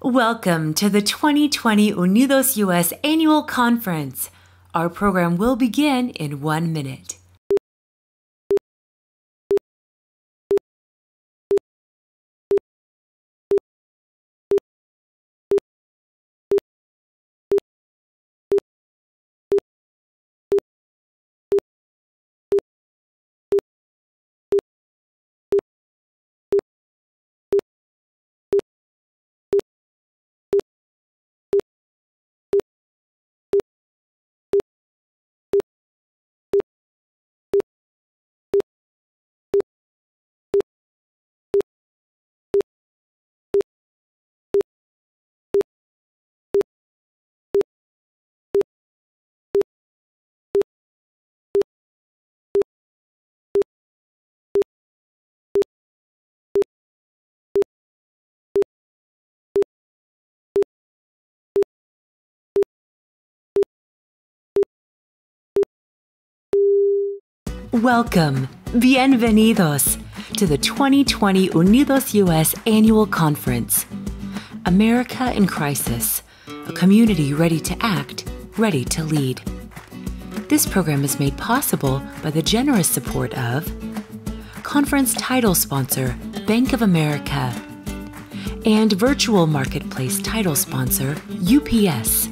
Welcome to the 2020 UnidosUS Annual Conference. Our program will begin in 1 minute. Welcome, bienvenidos, to the 2020 UnidosUS Annual Conference. America in Crisis, a community ready to act, ready to lead. This program is made possible by the generous support of conference title sponsor, Bank of America, and virtual marketplace title sponsor, UPS.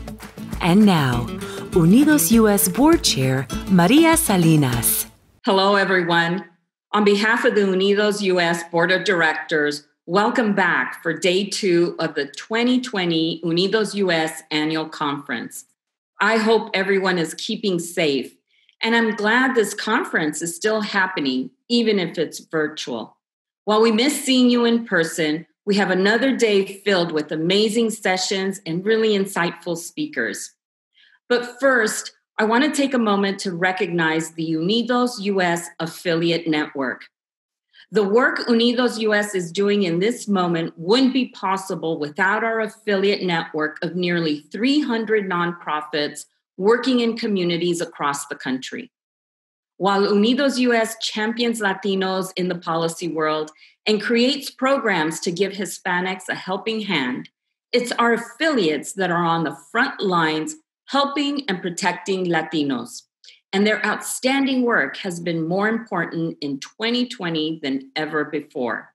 And now, UnidosUS Board Chair, Maria Salinas. Hello, everyone. On behalf of the UnidosUS Board of Directors, welcome back for Day 2 of the 2020 UnidosUS Annual Conference. I hope everyone is keeping safe, and I'm glad this conference is still happening, even if it's virtual. While we miss seeing you in person, we have another day filled with amazing sessions and really insightful speakers. But first, I want to take a moment to recognize the UnidosUS Affiliate Network. The work UnidosUS is doing in this moment wouldn't be possible without our affiliate network of nearly 300 nonprofits working in communities across the country. While UnidosUS champions Latinos in the policy world and creates programs to give Hispanics a helping hand, it's our affiliates that are on the front lines helping and protecting Latinos. And their outstanding work has been more important in 2020 than ever before.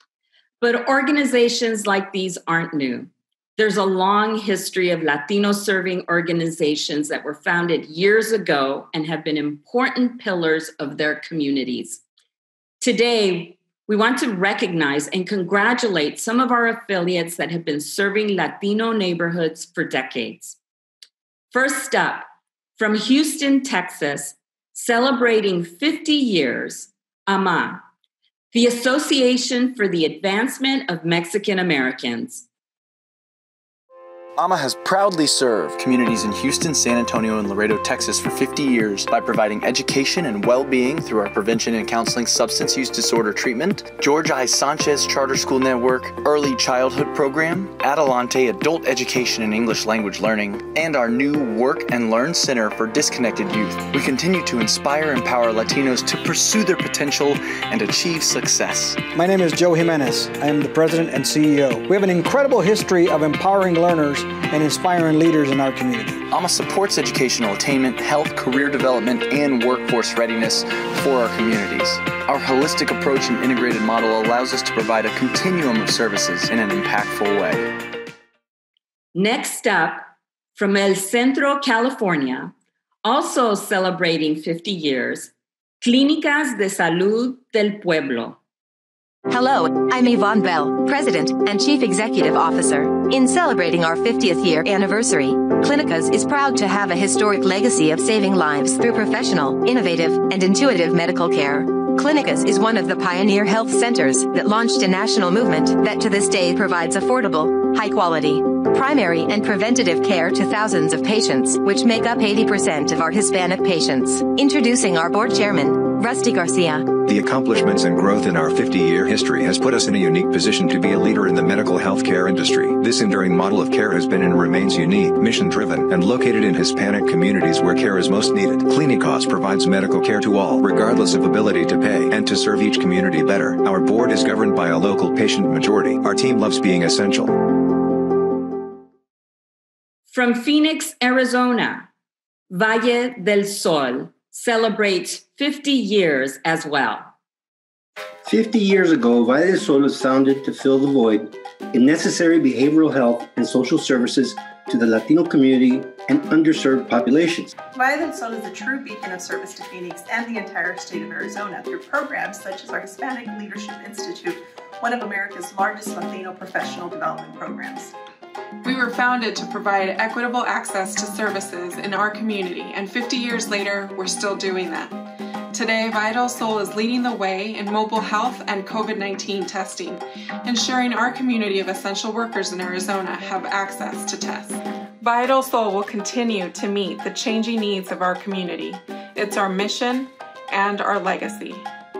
But organizations like these aren't new. There's a long history of Latino-serving organizations that were founded years ago and have been important pillars of their communities. Today, we want to recognize and congratulate some of our affiliates that have been serving Latino neighborhoods for decades. First up, from Houston, Texas, celebrating 50 years, AMA, the Association for the Advancement of Mexican Americans. AMA has proudly served communities in Houston, San Antonio, and Laredo, Texas for 50 years by providing education and well-being through our prevention and counseling substance use disorder treatment, George I. Sanchez Charter School Network, Early Childhood Program, Adelante Adult Education and English Language Learning, and our new Work and Learn Center for Disconnected Youth. We continue to inspire and empower Latinos to pursue their potential and achieve success. My name is Joe Jimenez. I am the President and CEO. We have an incredible history of empowering learners and inspiring leaders in our community. AMA supports educational attainment, health, career development, and workforce readiness for our communities. Our holistic approach and integrated model allows us to provide a continuum of services in an impactful way. Next up, from El Centro, California, also celebrating 50 years, Clínicas de Salud del Pueblo. Hello, I'm Yvonne Bell, President and Chief Executive Officer. In celebrating our 50th year anniversary, Clínicas is proud to have a historic legacy of saving lives through professional, innovative, and intuitive medical care. Clínicas is one of the pioneer health centers that launched a national movement that to this day provides affordable, high-quality, primary and preventative care to thousands of patients, which make up 80% of our Hispanic patients. Introducing our board chairman, Rusty Garcia. The accomplishments and growth in our 50-year history has put us in a unique position to be a leader in the medical healthcare industry. This enduring model of care has been and remains unique, mission-driven, and located in Hispanic communities where care is most needed. Clínicas provides medical care to all, regardless of ability to pay, and to serve each community better. Our board is governed by a local patient majority. Our team loves being essential. From Phoenix, Arizona, Valle del Sol celebrates 50 years as well. 50 years ago, Valle del Sol was founded to fill the void in necessary behavioral health and social services to the Latino community and underserved populations. Valle del Sol is a true beacon of service to Phoenix and the entire state of Arizona through programs such as our Hispanic Leadership Institute, one of America's largest Latino professional development programs. We were founded to provide equitable access to services in our community, and 50 years later, we're still doing that. Today, Valle del Sol is leading the way in mobile health and COVID-19 testing, ensuring our community of essential workers in Arizona have access to tests. Valle del Sol will continue to meet the changing needs of our community. It's our mission and our legacy.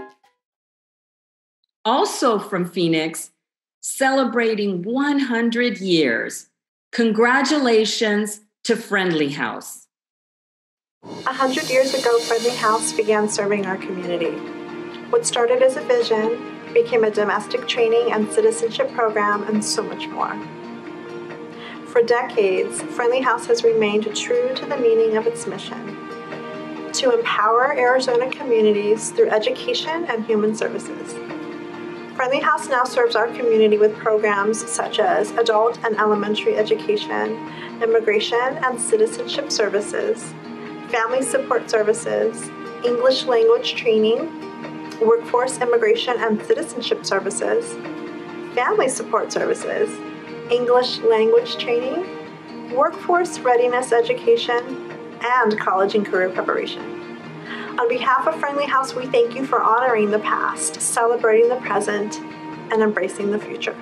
Also from Phoenix, celebrating 100 years, congratulations to Friendly House. 100 years ago, Friendly House began serving our community. What started as a vision became a domestic training and citizenship program, and so much more. For decades, Friendly House has remained true to the meaning of its mission: to empower Arizona communities through education and human services. Friendly House now serves our community with programs such as adult and elementary education, immigration and citizenship services, family support services, English language training, workforce immigration and citizenship services, family support services, English language training, workforce readiness education, and college and career preparation. On behalf of Friendly House, we thank you for honoring the past, celebrating the present, and embracing the future.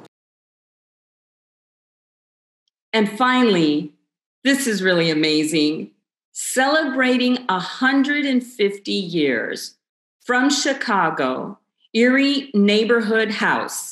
And finally, this is really amazing, celebrating 150 years from Chicago, Erie Neighborhood House.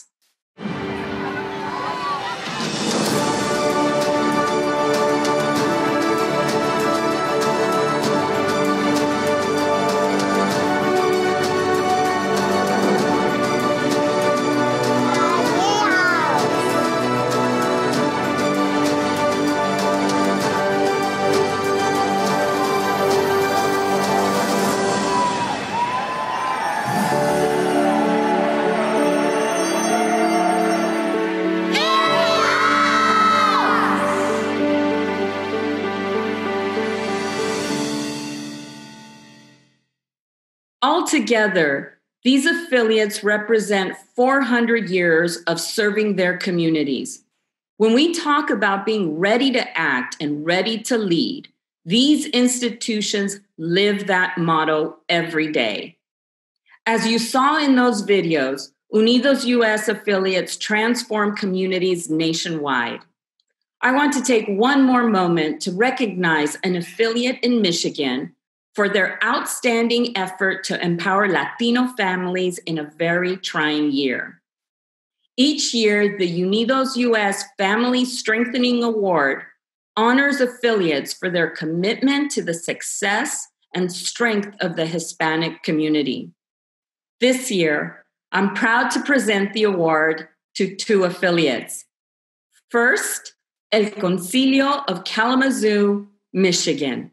Altogether, these affiliates represent 400 years of serving their communities. When we talk about being ready to act and ready to lead, these institutions live that motto every day. As you saw in those videos, UnidosUS affiliates transform communities nationwide. I want to take one more moment to recognize an affiliate in Michigan for their outstanding effort to empower Latino families in a very trying year. Each year, the UnidosUS Family Strengthening Award honors affiliates for their commitment to the success and strength of the Hispanic community. This year, I'm proud to present the award to two affiliates. First, El Concilio of Kalamazoo, Michigan.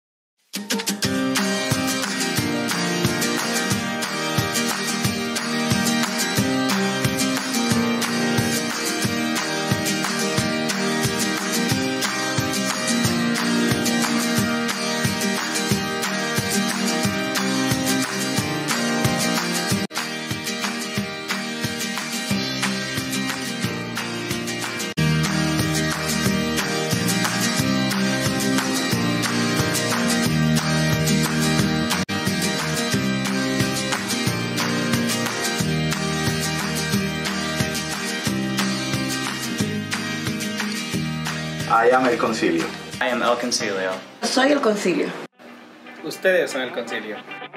I am El Concilio. I am El Concilio. Soy El Concilio. Ustedes son El Concilio.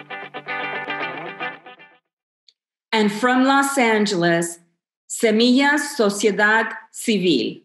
And from Los Angeles, Semillas Sociedad Civil.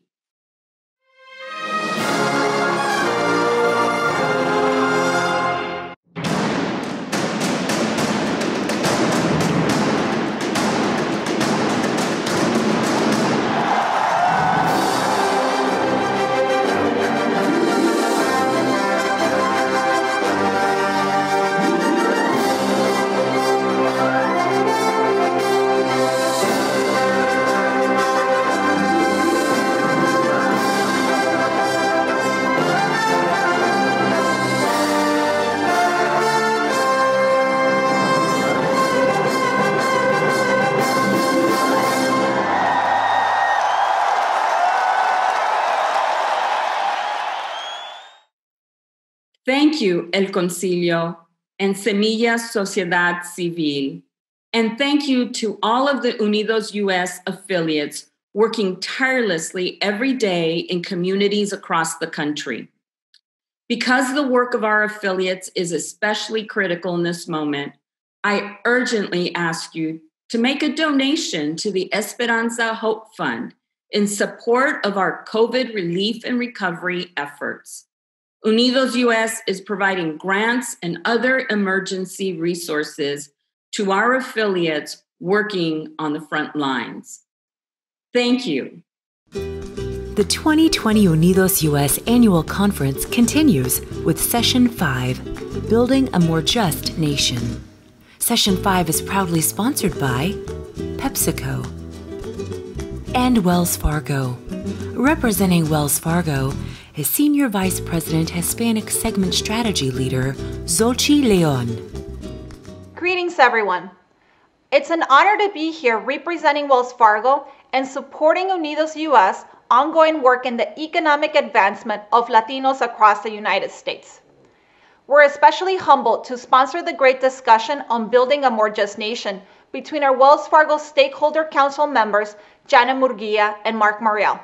Thank you, El Concilio and Semilla Sociedad Civil. And thank you to all of the UnidosUS affiliates working tirelessly every day in communities across the country. Because the work of our affiliates is especially critical in this moment, I urgently ask you to make a donation to the Esperanza Hope Fund in support of our COVID relief and recovery efforts. UnidosUS is providing grants and other emergency resources to our affiliates working on the front lines. Thank you. The 2020 UnidosUS Annual Conference continues with Session 5, Building a More Just Nation. Session 5 is proudly sponsored by PepsiCo and Wells Fargo. Representing Wells Fargo is Senior Vice President Hispanic Segment Strategy Leader, Xochitl Leon. Greetings, everyone. It's an honor to be here representing Wells Fargo and supporting UnidosUS' ongoing work in the economic advancement of Latinos across the United States. We're especially humbled to sponsor the great discussion on building a more just nation between our Wells Fargo Stakeholder Council members, Janet Murguía and Marc Morial.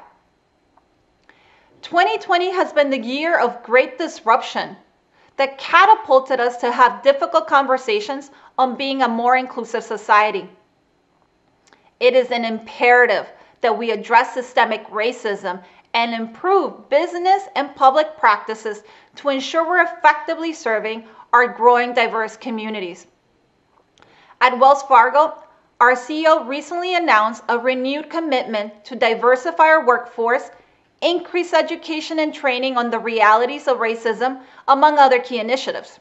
2020 has been the year of great disruption that catapulted us to have difficult conversations on being a more inclusive society. It is an imperative that we address systemic racism and improve business and public practices to ensure we're effectively serving our growing diverse communities. At Wells Fargo, our CEO recently announced a renewed commitment to diversify our workforce, increase education and training on the realities of racism, among other key initiatives.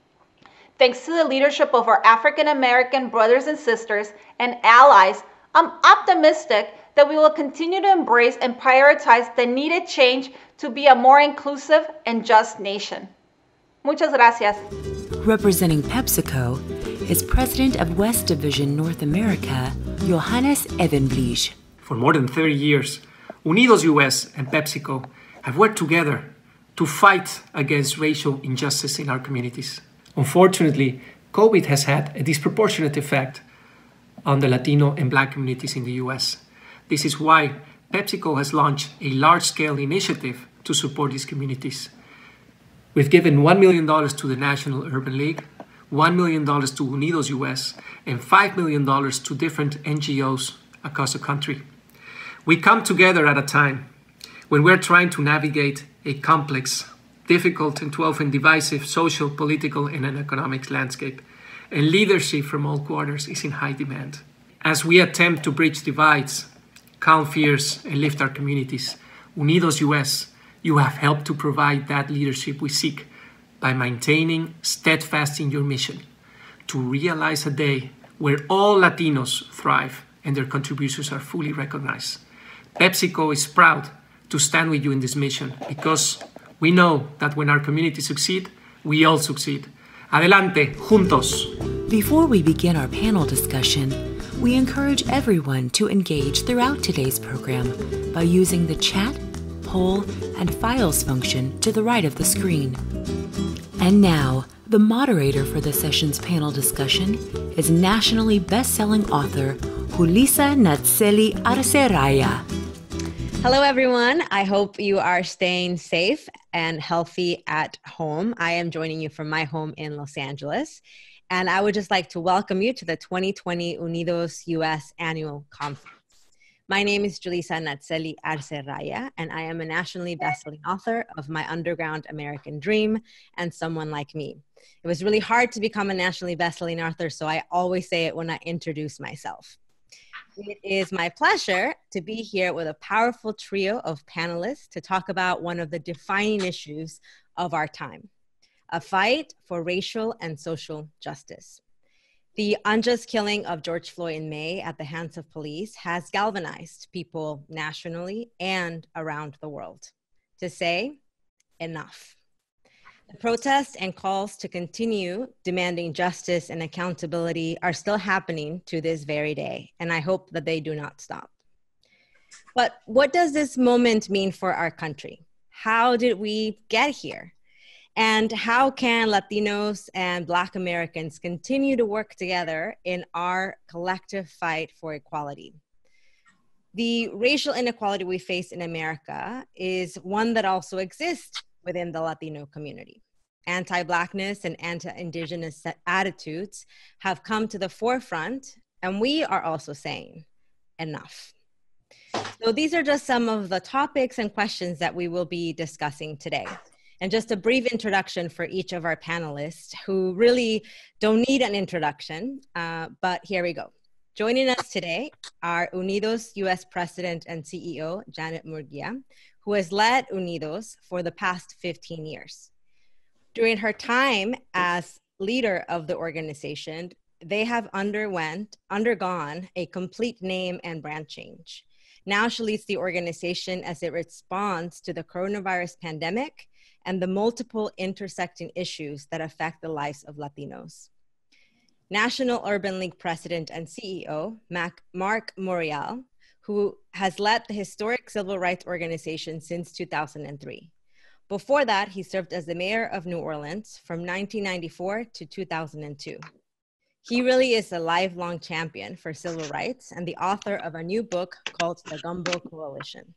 Thanks to the leadership of our African American brothers and sisters and allies, I'm optimistic that we will continue to embrace and prioritize the needed change to be a more inclusive and just nation. Muchas gracias. Representing PepsiCo is President of West Division North America, Johannes Evenblies. For more than 30 years, UnidosUS and PepsiCo have worked together to fight against racial injustice in our communities. Unfortunately, COVID has had a disproportionate effect on the Latino and Black communities in the US. This is why PepsiCo has launched a large-scale initiative to support these communities. We've given $1 million to the National Urban League, $1 million to UnidosUS, and $5 million to different NGOs across the country. We come together at a time when we're trying to navigate a complex, difficult, and often divisive social, political, and economic landscape, and leadership from all quarters is in high demand. As we attempt to bridge divides, calm fears, and lift our communities, UnidosUS, you have helped to provide that leadership we seek by maintaining steadfast in your mission to realize a day where all Latinos thrive and their contributions are fully recognized. PepsiCo is proud to stand with you in this mission because we know that when our communities succeed, we all succeed. Adelante, juntos. Before we begin our panel discussion, we encourage everyone to engage throughout today's program by using the chat, poll, and files function to the right of the screen. And now, the moderator for the session's panel discussion is nationally best-selling author Julissa Natseli Arceraya. Hello, everyone. I hope you are staying safe and healthy at home. I am joining you from my home in Los Angeles. And I would just like to welcome you to the 2020 UnidosUS Annual Conference. My name is Julissa Natseli Arceraya, and I am a nationally best-selling author of My Underground American Dream and Someone Like Me. It was really hard to become a nationally best-selling author, so I always say it when I introduce myself. It is my pleasure to be here with a powerful trio of panelists to talk about one of the defining issues of our time, a fight for racial and social justice. The unjust killing of George Floyd in May at the hands of police has galvanized people nationally and around the world to say enough. The protests and calls to continue demanding justice and accountability are still happening to this very day, and I hope that they do not stop. But what does this moment mean for our country? How did we get here? And how can Latinos and Black Americans continue to work together in our collective fight for equality? The racial inequality we face in America is one that also exists within the Latino community. Anti-Blackness and anti-Indigenous attitudes have come to the forefront, and we are also saying enough. So these are just some of the topics and questions that we will be discussing today. And just a brief introduction for each of our panelists who really don't need an introduction, but here we go. Joining us today are UnidosUS President and CEO, Janet Murguía, who has led Unidos for the past 15 years. During her time as leader of the organization, they have undergone a complete name and brand change. Now she leads the organization as it responds to the coronavirus pandemic and the multiple intersecting issues that affect the lives of Latinos. National Urban League President and CEO, Marc Morial, who has led the historic civil rights organization since 2003. Before that, he served as the mayor of New Orleans from 1994 to 2002. He really is a lifelong champion for civil rights and the author of a new book called The Gumbo Coalition.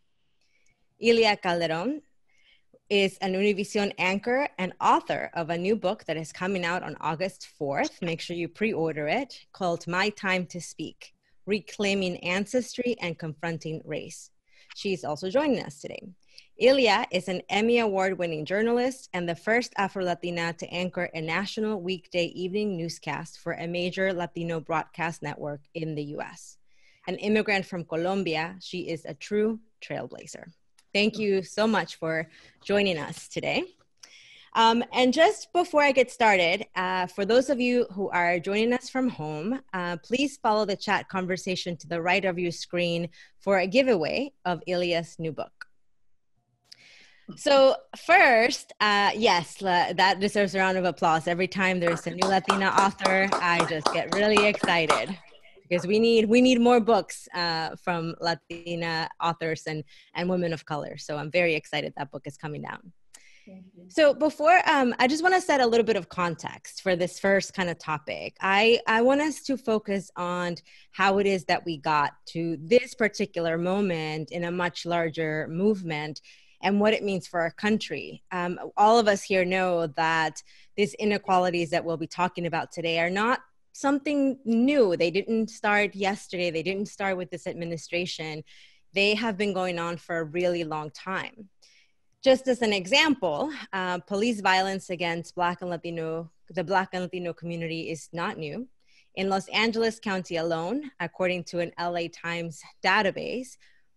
Ilia Calderon is an Univision anchor and author of a new book that is coming out on August 4th. Make sure you pre-order it, called My Time to Speak, Reclaiming Ancestry and Confronting Race. She's also joining us today. Ilia is an Emmy Award-winning journalist and the first Afro-Latina to anchor a national weekday evening newscast for a major Latino broadcast network in the US. An immigrant from Colombia, she is a true trailblazer. Thank you so much for joining us today. And just before I get started, for those of you who are joining us from home, please follow the chat conversation to the right of your screen for a giveaway of Ilia's new book. So first, yes, that deserves a round of applause. Every time there's a new Latina author, I just get really excited because we need more books from Latina authors and women of color. So I'm very excited that book is coming down. So before, I just want to set a little bit of context for this first kind of topic. I want us to focus on how it is that we got to this particular moment in a much larger movement and what it means for our country. All of us here know that these inequalities that we'll be talking about today are not something new. They didn't start yesterday. They didn't start with this administration. They have been going on for a really long time. Just as an example, police violence against the Black and Latino community is not new. In Los Angeles County alone, according to an LA Times database,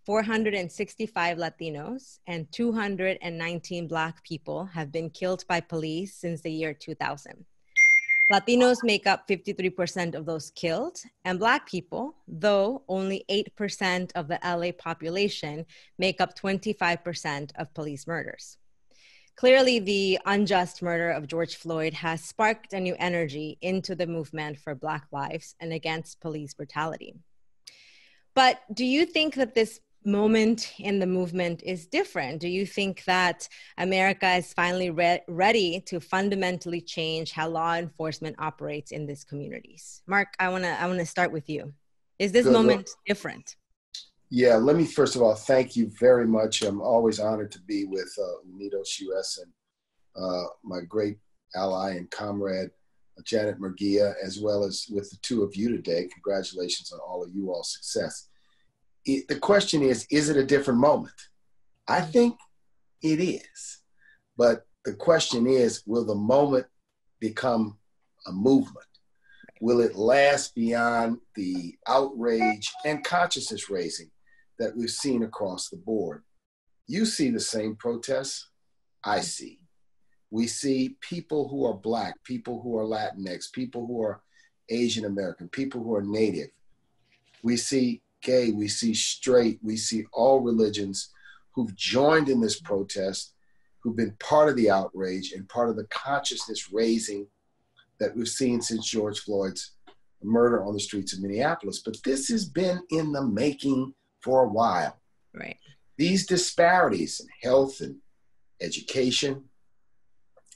465 Latinos and 219 Black people have been killed by police since the year 2000. Latinos make up 53% of those killed, and Black people, though only 8% of the LA population, make up 25% of police murders. Clearly, the unjust murder of George Floyd has sparked a new energy into the movement for Black lives and against police brutality. But do you think that this moment in the movement is different? Do you think that America is finally ready to fundamentally change how law enforcement operates in these communities? Marc, I want to start with you. Is this moment different? Yeah, let me first of all thank you very much. I'm always honored to be with UnidosUS and my great ally and comrade Janet Murguía, as well as with the two of you today. Congratulations on all of you all's success. The question is it a different moment? I think it is. But the question is, will the moment become a movement? Will it last beyond the outrage and consciousness raising that we've seen across the board? You see the same protests I see. We see people who are Black, people who are Latinx, people who are Asian American, people who are Native. We see gay, we see straight, we see all religions who've joined in this protest, who've been part of the outrage and part of the consciousness raising that we've seen since George Floyd's murder on the streets of Minneapolis. But this has been in the making for a while. Right. These disparities in health and education,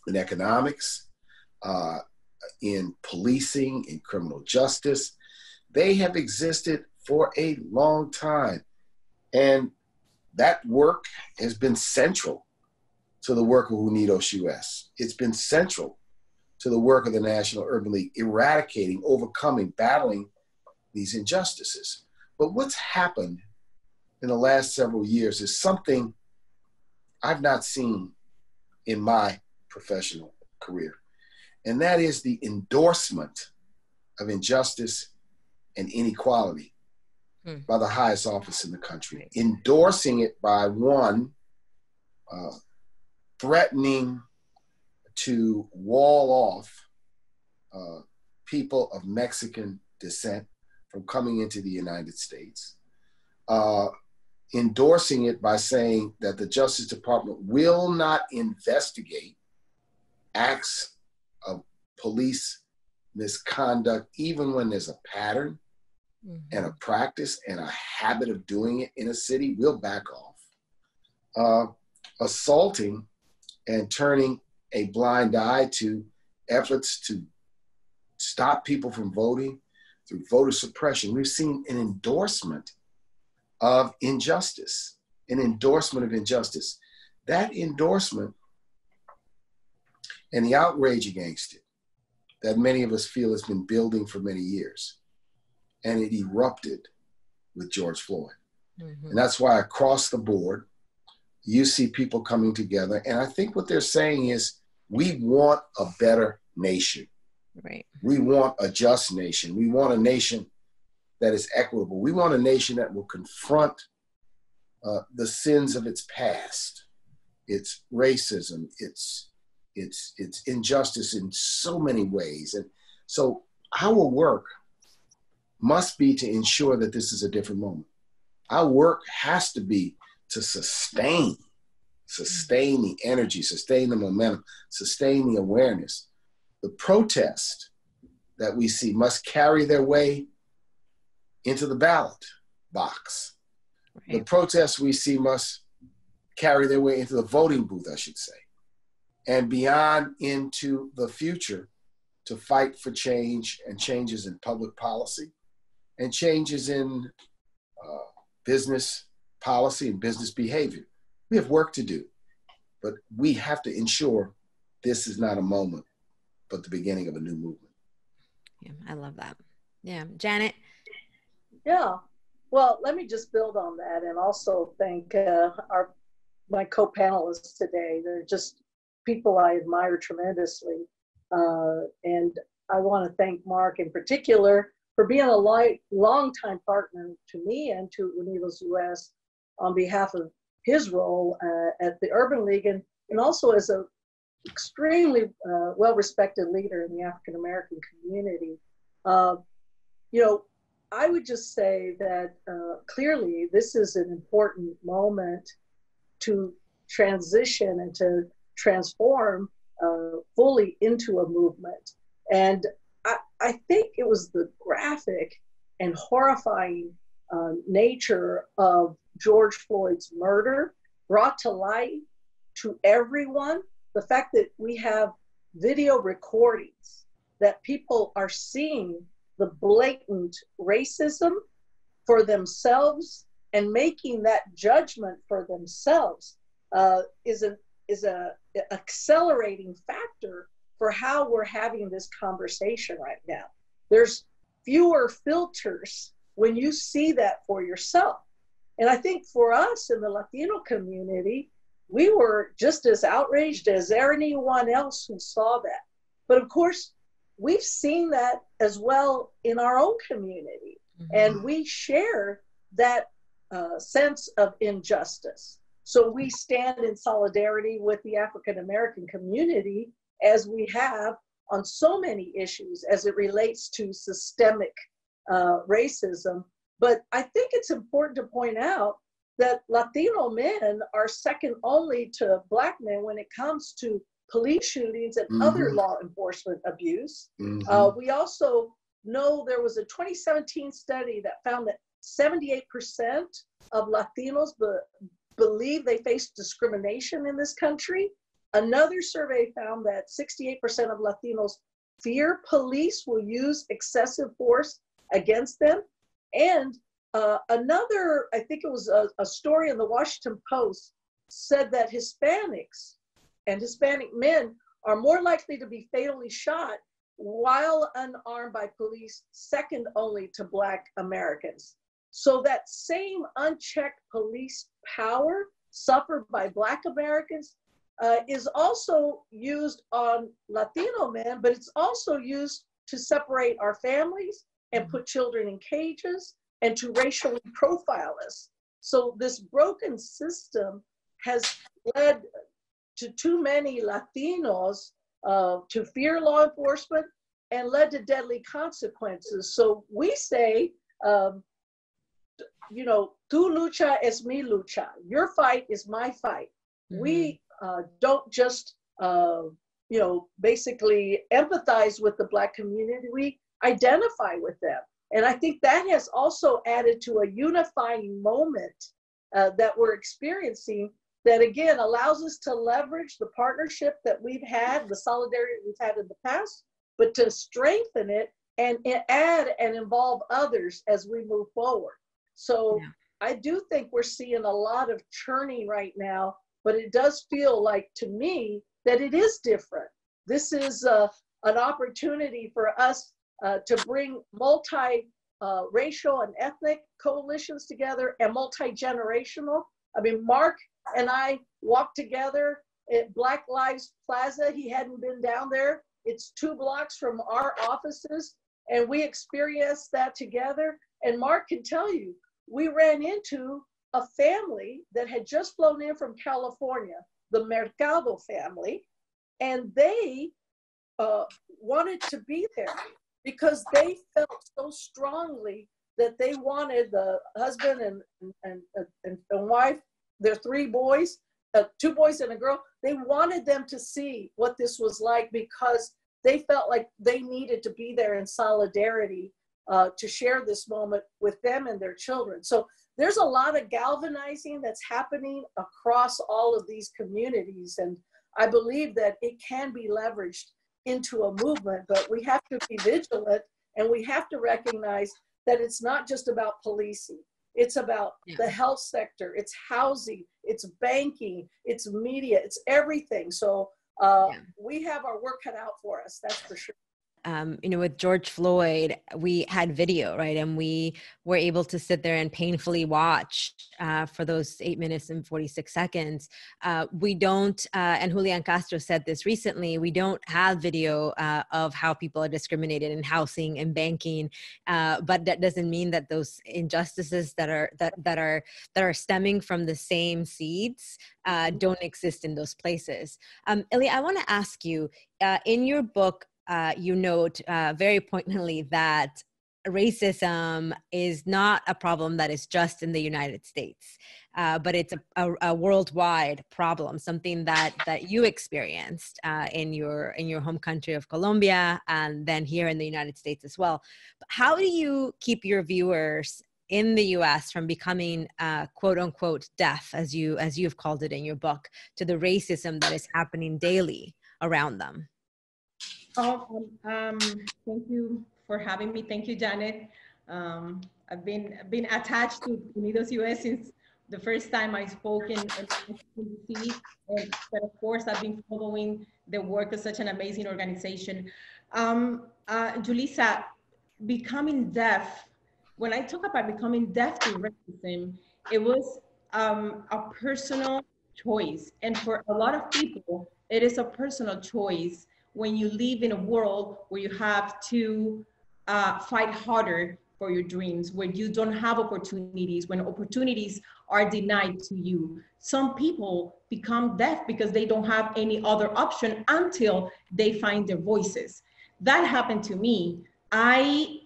in economics, in policing, in criminal justice. They have existed for a long time. And that work has been central to the work of UnidosUS. It's been central to the work of the National Urban League, eradicating, overcoming, battling these injustices. But what's happened in the last several years is something I've not seen in my professional career. And that is the endorsement of injustice and inequality by the highest office in the country. Endorsing it by one, threatening to wall off people of Mexican descent from coming into the United States. Endorsing it by saying that the Justice Department will not investigate acts of police misconduct, even when there's a pattern and a practice and a habit of doing it in a city. We'll back off. Assaulting and turning a blind eye to efforts to stop people from voting through voter suppression. We've seen an endorsement of injustice, an endorsement of injustice. That endorsement and the outrage against it that many of us feel has been building for many years. And it erupted with George Floyd. And that's why across the board, you see people coming together. And I think what they're saying is, we want a better nation. Right. We want a just nation. We want a nation that is equitable. We want a nation that will confront the sins of its past, its racism, its injustice in so many ways. And so our work must be to ensure that this is a different moment. Our work has to be to sustain the energy, sustain the momentum, sustain the awareness. The protest that we see must carry their way into the ballot box. Right. The protests we see must carry their way into the voting booth, I should say, and beyond into the future to fight for change and changes in public policy and changes in business policy and business behavior. We have work to do, but we have to ensure this is not a moment, but the beginning of a new movement. Yeah, I love that. Yeah, Janet? Yeah, well, let me just build on that and also thank my co-panelists today. They're just people I admire tremendously. And I want to thank Marc in particular for being a long-time partner to me and to UnidosUS on behalf of his role at the Urban League and also as an extremely well-respected leader in the African-American community. You know, I would just say that clearly this is an important moment to transition and to transform fully into a movement. And I think it was the graphic and horrifying nature of George Floyd's murder brought to light to everyone. The fact that we have video recordings that people are seeing the blatant racism for themselves and making that judgment for themselves is a accelerating factor for how we're having this conversation right now. There's fewer filters when you see that for yourself. And I think for us in the Latino community, we were just as outraged as anyone else who saw that. But of course, we've seen that as well in our own community. And we share that sense of injustice. So we stand in solidarity with the African-American community as we have on so many issues as it relates to systemic racism. But I think it's important to point out that Latino men are second only to Black men when it comes to police shootings and other law enforcement abuse. We also know there was a 2017 study that found that 78% of Latinos believe they face discrimination in this country. Another survey found that 68% of Latinos fear police will use excessive force against them. And another, I think it was a story in the Washington Post, said that Hispanics and Hispanic men are more likely to be fatally shot while unarmed by police, second only to Black Americans. So that same unchecked police power suffered by Black Americans is also used on Latino men, but it's also used to separate our families and put children in cages and to racially profile us. So this broken system has led to too many Latinos to fear law enforcement and led to deadly consequences. So we say, you know, tu lucha es mi lucha. Your fight is my fight. Mm-hmm. We don't just, you know, basically empathize with the Black community. We identify with them. And I think that has also added to a unifying moment that we're experiencing that, again, allows us to leverage the partnership that we've had, the solidarity we've had in the past, but to strengthen it and add and involve others as we move forward. So yeah. I do think we're seeing a lot of churning right now, but it does feel like, to me, that it is different. This is an opportunity for us to bring multi-racial and ethnic coalitions together and multi-generational. I mean, Marc and I walked together at Black Lives Plaza. He hadn't been down there. It's 2 blocks from our offices, and we experienced that together. And Marc can tell you, we ran into a family that had just flown in from California, the Mercado family, and they wanted to be there because they felt so strongly that they wanted the husband and wife, their 3 boys, 2 boys and a girl, they wanted them to see what this was like because they felt like they needed to be there in solidarity to share this moment with them and their children. So there's a lot of galvanizing that's happening across all of these communities. And I believe that it can be leveraged into a movement, but we have to be vigilant and we have to recognize that it's not just about policing. It's about the health sector, it's housing, it's banking, it's media, it's everything. So we have our work cut out for us, that's for sure. You know, with George Floyd, we had video, right? And we were able to sit there and painfully watch for those 8 minutes and 46 seconds. We don't, and Julian Castro said this recently, we don't have video of how people are discriminated in housing and banking, but that doesn't mean that those injustices that are stemming from the same seeds don't exist in those places. Ilia, I want to ask you, in your book, you note very poignantly that racism is not a problem that is just in the United States, but it's a worldwide problem, something that you experienced in your home country of Colombia, and then here in the United States as well. How do you keep your viewers in the U.S. from becoming quote unquote deaf, as you've called it in your book, to the racism that is happening daily around them? Thank you for having me. Thank you, Janet. I've been attached to UnidosUS since the first time I spoke in DC, but of course I've been following the work of such an amazing organization. Julissa, becoming deaf, when I talk about becoming deaf to racism, it was a personal choice. And for a lot of people, it is a personal choice when you live in a world where you have to fight harder for your dreams, where you don't have opportunities, when opportunities are denied to you. Some people become deaf because they don't have any other option until they find their voices. That happened to me. I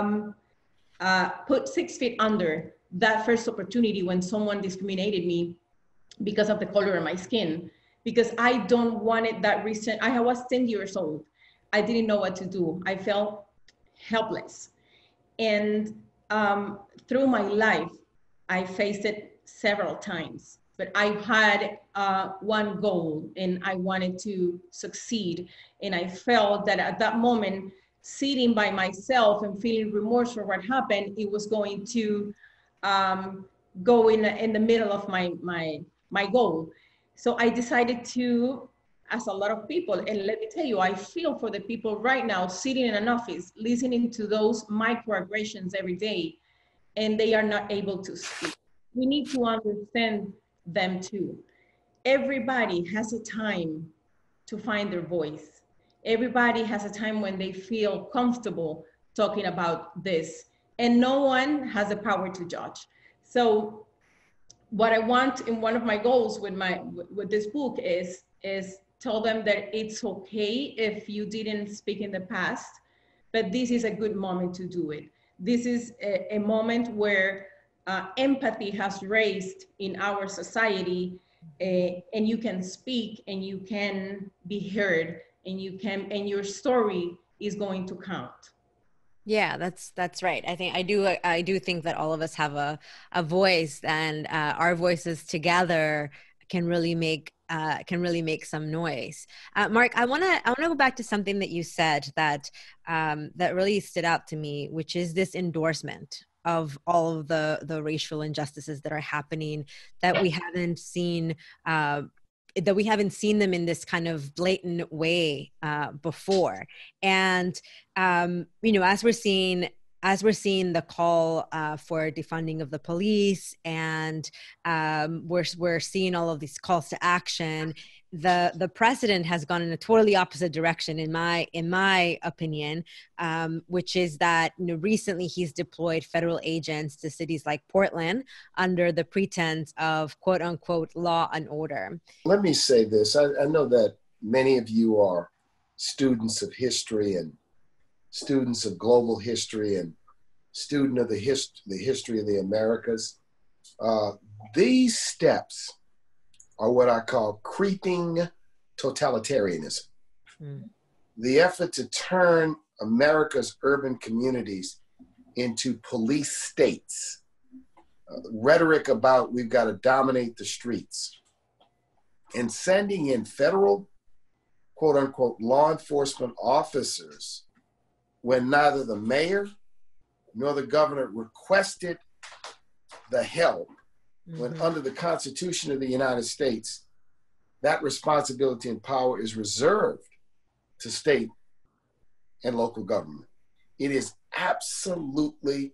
put 6 feet under that first opportunity when someone discriminated me because of the color of my skin, because I don't want it that reason. I was 10 years old. I didn't know what to do. I felt helpless. And through my life, I faced it several times. but I had one goal and I wanted to succeed. And I felt that at that moment, sitting by myself and feeling remorse for what happened, it was going to go in the middle of my goal. So I decided to, as a lot of people, and let me tell you, I feel for the people right now sitting in an office, listening to those microaggressions every day, and they are not able to speak. We need to understand them too. Everybody has a time to find their voice. Everybody has a time when they feel comfortable talking about this, and no one has the power to judge. So what I want in one of my goals with this book is tell them that it's okay if you didn't speak in the past, but this is a good moment to do it. This is a moment where empathy has raised in our society, and you can speak and you can be heard, and your story is going to count. Yeah, that's right. I do think that all of us have a voice, and our voices together can really make some noise. Marc, I want to go back to something that you said that really stood out to me, which is this endorsement of all of the racial injustices that are happening, that we haven't seen them in this kind of blatant way before. And as we're seeing the call for defunding of the police, and we're seeing all of these calls to action, the president has gone in a totally opposite direction, in my opinion, which is that recently he's deployed federal agents to cities like Portland under the pretense of quote unquote law and order. Let me say this. I know that many of you are students of history and students of global history and student of the history of the Americas. These steps are what I call creeping totalitarianism. The effort to turn America's urban communities into police states. Rhetoric about we've got to dominate the streets, and sending in federal, quote unquote, law enforcement officers when neither the mayor nor the governor requested the help, when under the Constitution of the United States, that responsibility and power is reserved to state and local government. It is absolutely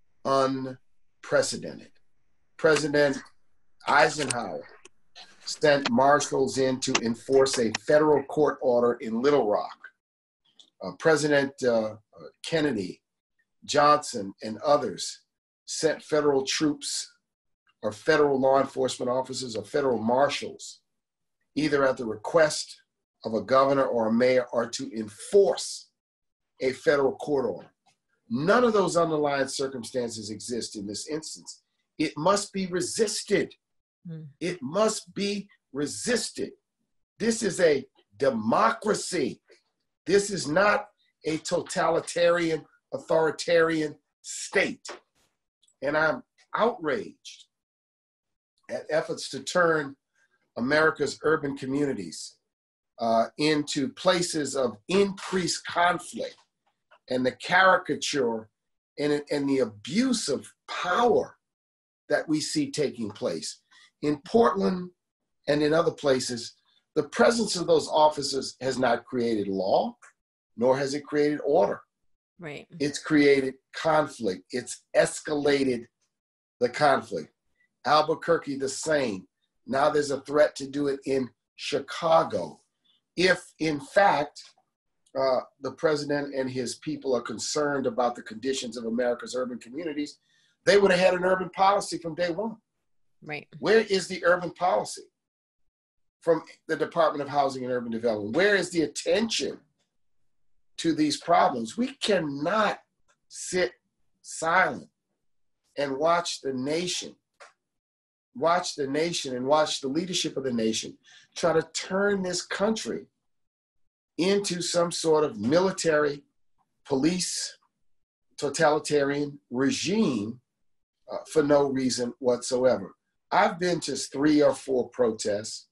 unprecedented. President Eisenhower sent marshals in to enforce a federal court order in Little Rock. President Kennedy, Johnson, and others sent federal troops or federal law enforcement officers or federal marshals, either at the request of a governor or a mayor, or to enforce a federal court order. None of those underlying circumstances exist in this instance. It must be resisted. It must be resisted. This is a democracy. This is not a totalitarian, authoritarian state. And I'm outraged at efforts to turn America's urban communities into places of increased conflict, and the caricature and the abuse of power that we see taking place. In Portland and in other places, the presence of those officers has not created law, nor has it created order. Right. It's created conflict. It's escalated the conflict. Albuquerque, the same. Now there's a threat to do it in Chicago. If, in fact, the president and his people are concerned about the conditions of America's urban communities, they would have had an urban policy from day one. Right. Where is the urban policy from the Department of Housing and Urban Development? Where is the attention to these problems? We cannot sit silent and watch the nation and watch the leadership of the nation try to turn this country into some sort of military, police, totalitarian regime for no reason whatsoever. I've been to 3 or 4 protests,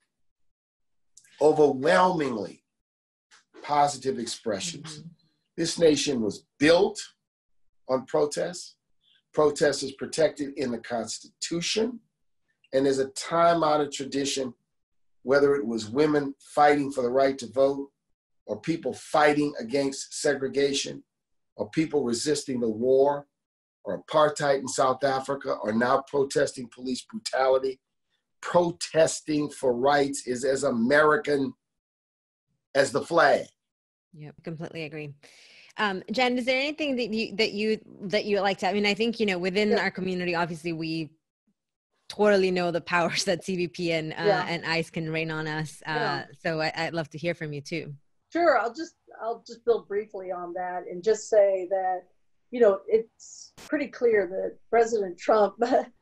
overwhelmingly positive expressions. Mm-hmm. This nation was built on protests. Protest is protected in the Constitution, and there's a time-honored tradition, whether it was women fighting for the right to vote, or people fighting against segregation, or people resisting the war, or apartheid in South Africa, or now protesting police brutality. Protesting for rights is as American as the flag. Yeah, completely agree. Jen, is there anything that you like to? I mean, I think within our community, obviously we totally know the powers that CBP and ICE can rain on us. So I'd love to hear from you too. Sure, I'll just build briefly on that and just say that it's pretty clear that President Trump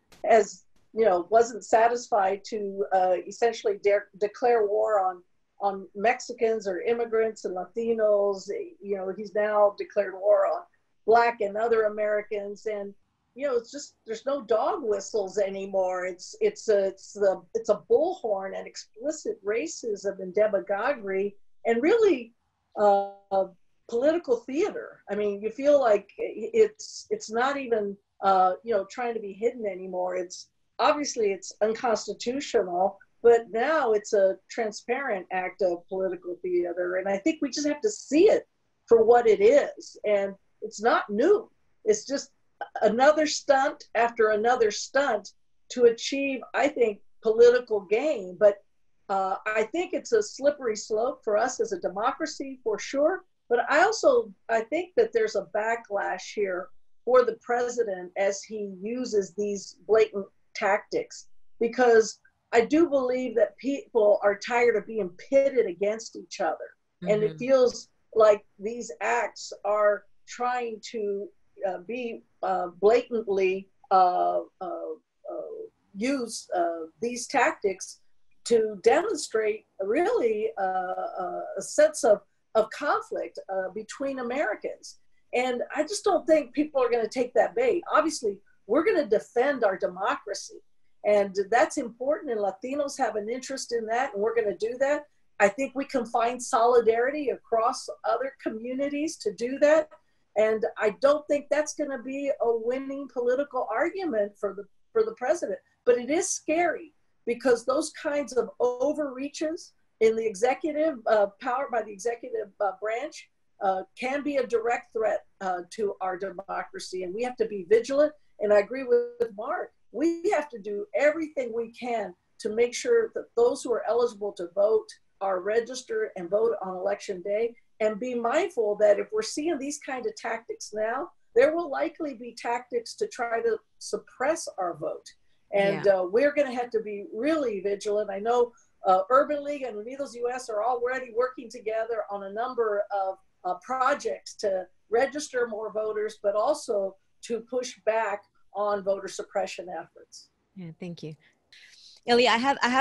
wasn't satisfied to essentially declare war on Mexicans or immigrants and Latinos. He's now declared war on Black and other Americans, and it's just there's no dog whistles anymore. It's a bullhorn and explicit racism and demagoguery, and really political theater. I mean, you feel like it's not even trying to be hidden anymore. It's obviously unconstitutional, but now it's a transparent act of political theater. And I think we just have to see it for what it is. And it's not new. It's just another stunt after another stunt to achieve, I think, political gain. But I think it's a slippery slope for us as a democracy, for sure. But I think that there's a backlash here for the president as he uses these blatant tactics, because I do believe that people are tired of being pitted against each other. Mm-hmm. And it feels like these acts are trying to be blatantly use these tactics to demonstrate really a sense of conflict between Americans. And I just don't think people are going to take that bait. Obviously, we're going to defend our democracy. And that's important, and Latinos have an interest in that, and we're going to do that. I think we can find solidarity across other communities to do that. And I don't think that's going to be a winning political argument for the president. But it is scary, because those kinds of overreaches in the executive power by the executive branch can be a direct threat to our democracy. And we have to be vigilant. And I agree with Marc. We have to do everything we can to make sure that those who are eligible to vote are registered and vote on election day, and be mindful that if we're seeing these kind of tactics now, there will likely be tactics to try to suppress our vote. And we're going to have to be really vigilant. I know Urban League and UnidosUS are already working together on a number of projects to register more voters, but also to push back on voter suppression efforts. Yeah, thank you. Ilia,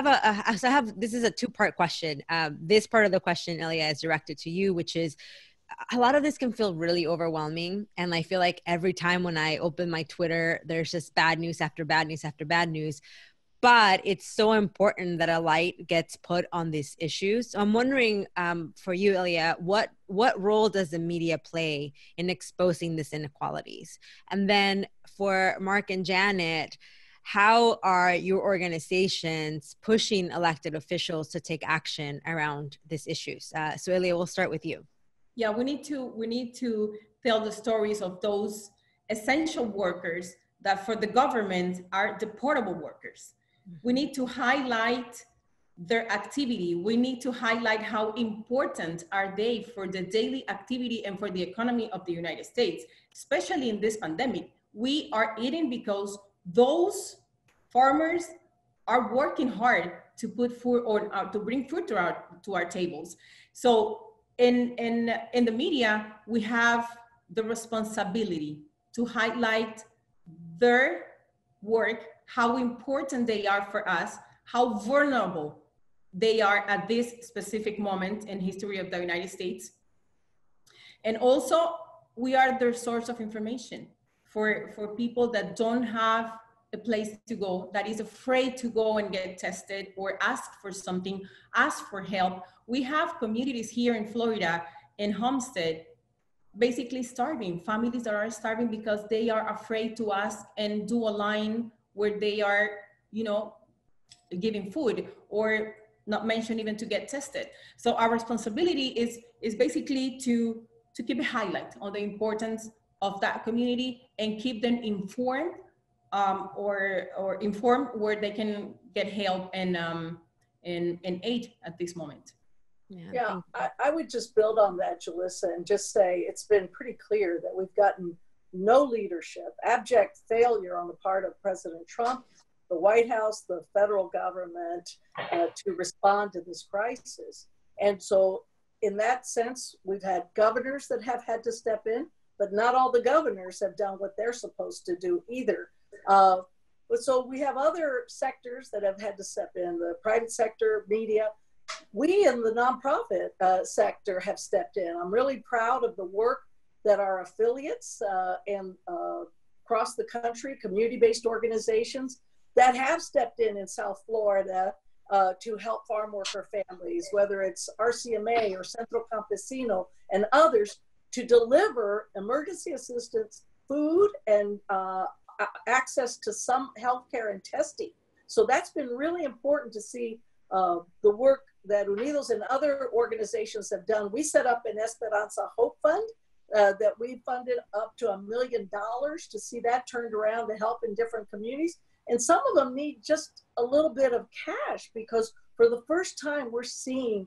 this is a 2-part question. This part of the question, Ilia, is directed to you, which is, a lot of this can feel really overwhelming. And I feel like every time when I open my Twitter, there's just bad news after bad news after bad news. But it's so important that a light gets put on these issues. So I'm wondering, for you, Ilia, what role does the media play in exposing these inequalities? And then for Marc and Janet, how are your organizations pushing elected officials to take action around these issues? So Ilia, we'll start with you. Yeah, we need to tell the stories of those essential workers that for the government are deportable workers. We need to highlight their activity. We need to highlight how important are they for the daily activity and for the economy of the United States, especially in this pandemic. We are eating because those farmers are working hard to put food or to bring food to our tables. So in the media, we have the responsibility to highlight their work, how important they are for us, how vulnerable they are at this specific moment in history of the United States. And also, we are their source of information for people that don't have a place to go, that is afraid to go and get tested or ask for something, ask for help. We have communities here in Florida, in Homestead, basically starving, families that are starving because they are afraid to ask and do a line where they are, you know, giving food, or not mention even to get tested. So our responsibility is basically to keep a highlight on the importance of that community and keep them informed, or informed where they can get help and aid at this moment. Yeah, I would just build on that, Jalissa, and just say it's been pretty clear that we've gotten no leadership, abject failure on the part of President Trump, the White House, the federal government, to respond to this crisis. And so in that sense, we've had governors that have had to step in, but not all the governors have done what they're supposed to do either. But so we have other sectors that have had to step in, the private sector, media. We in the nonprofit sector have stepped in. I'm really proud of the work that our affiliates and across the country, community-based organizations that have stepped in South Florida to help farm worker families, whether it's RCMA or Centro Campesino and others, to deliver emergency assistance, food, and access to some healthcare and testing. So that's been really important to see the work that Unidos and other organizations have done. We set up an Esperanza Hope Fund that we funded up to $1 million to see that turned around to help in different communities. And some of them need just a little bit of cash, because for the first time we're seeing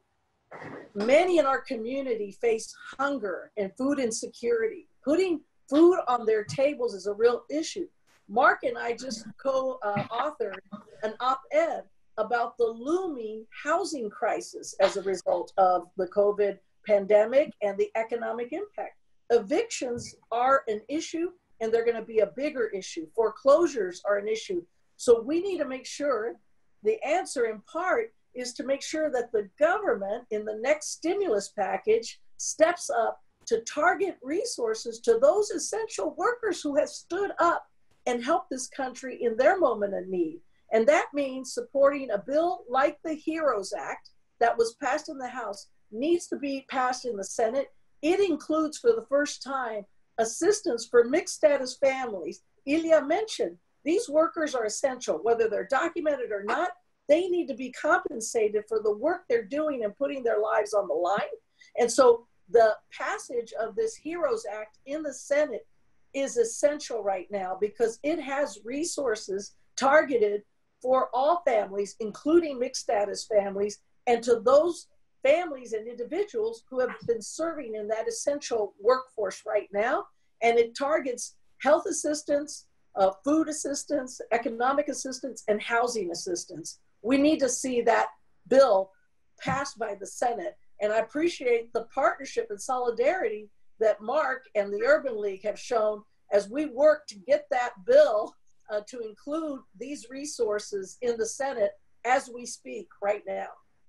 many in our community face hunger and food insecurity. Putting food on their tables is a real issue. Marc and I just co-authored an op-ed about the looming housing crisis as a result of the COVID pandemic and the economic impact. Evictions are an issue, and they're going to be a bigger issue. Foreclosures are an issue. So we need to make sure, the answer in part is to make sure that the government in the next stimulus package steps up to target resources to those essential workers who have stood up and helped this country in their moment of need. And that means supporting a bill like the HEROES Act that was passed in the House needs to be passed in the Senate. It includes, for the first time, assistance for mixed status families. Ilia mentioned these workers are essential, whether they're documented or not. They need to be compensated for the work they're doing and putting their lives on the line. And so the passage of this HEROES Act in the Senate is essential right now, because it has resources targeted for all families, including mixed status families, and to those families and individuals who have been serving in that essential workforce right now. And it targets health assistance, food assistance, economic assistance, and housing assistance. We need to see that bill passed by the Senate. And I appreciate the partnership and solidarity that Marc and the Urban League have shown as we work to get that bill to include these resources in the Senate as we speak right now.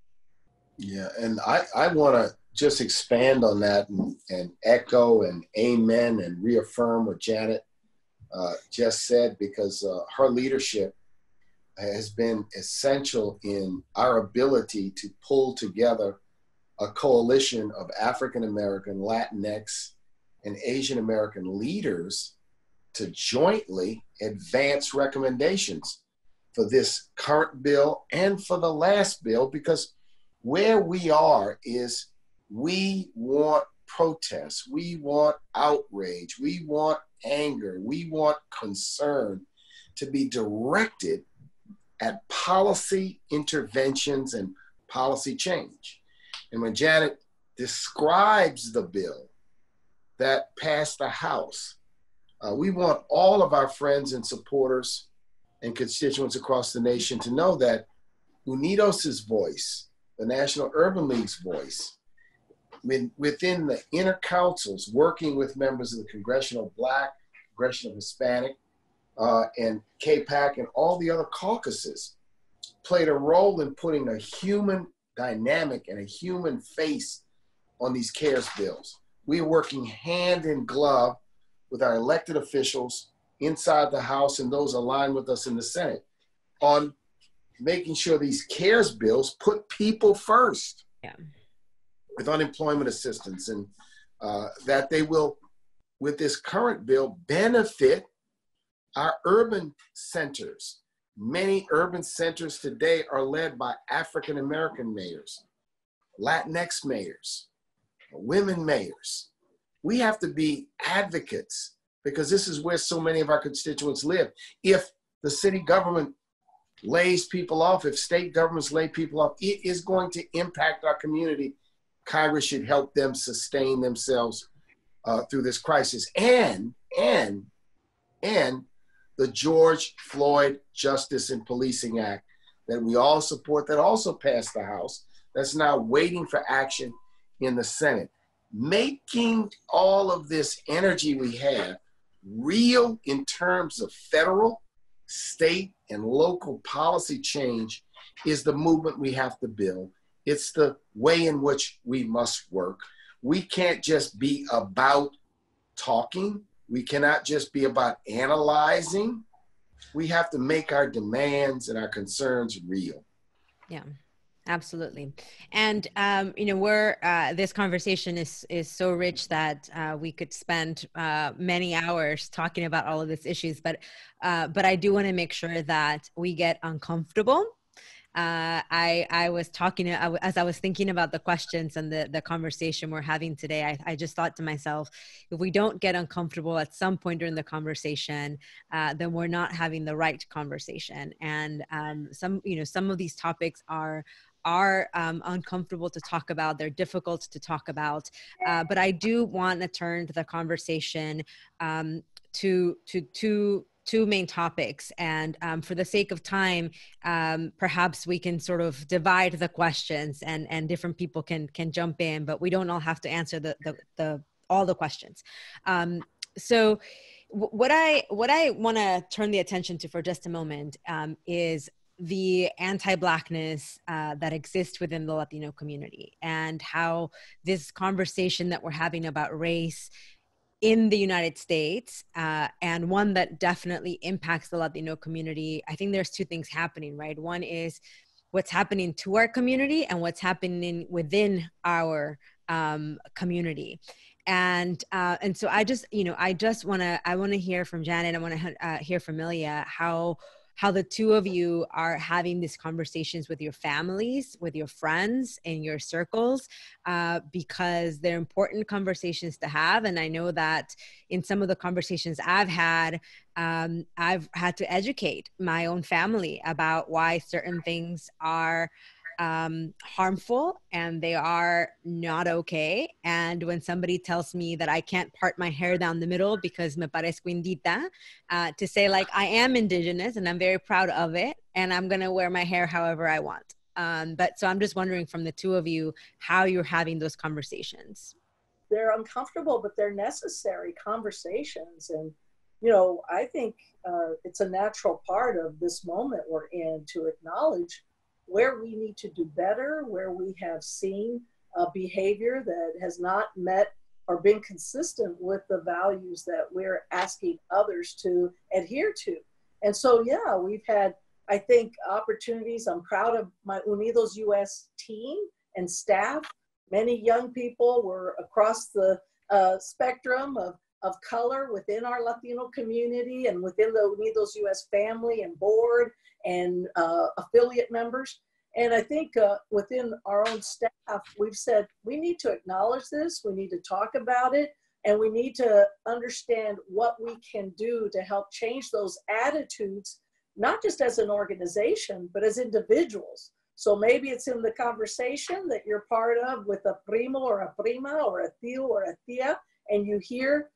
Yeah, and I want to just expand on that and echo and amen and reaffirm what Janet just said, because her leadership has been essential in our ability to pull together a coalition of African American, Latinx, and Asian American leaders to jointly advance recommendations for this current bill and for the last bill, because where we are is we want protests, we want outrage, we want anger, we want concern to be directed at policy interventions and policy change. And when Janet describes the bill that passed the House, we want all of our friends and supporters and constituents across the nation to know that UnidosUS's voice, the National Urban League's voice, within the inner councils, working with members of the Congressional Black, Congressional Hispanic, and KPAC and all the other caucuses, played a role in putting a human dynamic and a human face on these CARES bills. We are working hand in glove with our elected officials inside the House and those aligned with us in the Senate on making sure these CARES bills put people first. Yeah. With unemployment assistance, and that they will, with this current bill, benefit our urban centers. Many urban centers today are led by African-American mayors, Latinx mayors, women mayors. We have to be advocates because this is where so many of our constituents live. If the city government lays people off, if state governments lay people off, it is going to impact our community. Congress should help them sustain themselves through this crisis. And the George Floyd Justice and Policing Act that we all support, that also passed the House, that's now waiting for action in the Senate. Making all of this energy we have real in terms of federal, state, and local policy change is the movement we have to build. It's the way in which we must work. We can't just be about talking. We cannot just be about analyzing. We have to make our demands and our concerns real. Yeah, absolutely. And, this conversation is so rich that we could spend many hours talking about all of these issues, but I do want to make sure that we get uncomfortable. I was talking, as I was thinking about the questions and the conversation we're having today, I just thought to myself, if we don't get uncomfortable at some point during the conversation, then we're not having the right conversation. And some of these topics are uncomfortable to talk about. They're difficult to talk about. But I do want to turn to the conversation to two main topics. And for the sake of time, perhaps we can sort of divide the questions and different people can jump in, but we don't all have to answer all the questions. So what I want to turn the attention to for just a moment is the anti-Blackness that exists within the Latino community, and how this conversation that we're having about race in the United States, and one that definitely impacts the Latino community. I think there's two things happening, right? One is what's happening to our community and what's happening within our community. And so I want to hear from Janet. I want to hear from Ilia how the two of you are having these conversations with your families, with your friends, in your circles, because they're important conversations to have. And I know that in some of the conversations I've had to educate my own family about why certain things are harmful and they are not okay. And when somebody tells me that I can't part my hair down the middle because me parezco indita, to say like, I am indigenous and I'm very proud of it and I'm going to wear my hair however I want. But so I'm just wondering from the two of you, how you're having those conversations. They're uncomfortable, but they're necessary conversations. And, I think it's a natural part of this moment we're in to acknowledge where we need to do better, where we have seen behavior that has not met or been consistent with the values that we're asking others to adhere to. And so, yeah, we've had, I think, opportunities. I'm proud of my UnidosUS team and staff. Many young people were across the spectrum of color within our Latino community and within the UnidosUS family and board and affiliate members. And I think within our own staff, we've said, we need to acknowledge this, we need to talk about it, and we need to understand what we can do to help change those attitudes, not just as an organization, but as individuals. So maybe it's in the conversation that you're part of with a primo or a prima or a tío or a tía, and you hear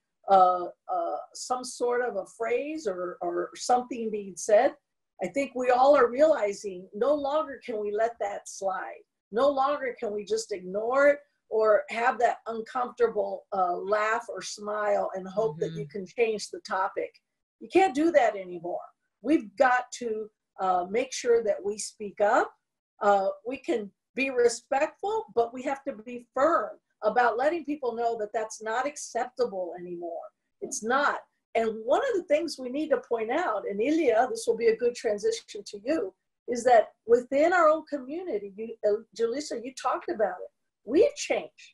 some sort of a phrase or something being said. I think we all are realizing no longer can we let that slide. No longer can we just ignore it or have that uncomfortable laugh or smile and hope that you can change the topic. You can't do that anymore. We've got to make sure that we speak up. We can be respectful, but we have to be firm about letting people know that that's not acceptable anymore. It's not. And one of the things we need to point out, and Ilia, this will be a good transition to you, is that within our own community, Julissa, you talked about it, we've changed.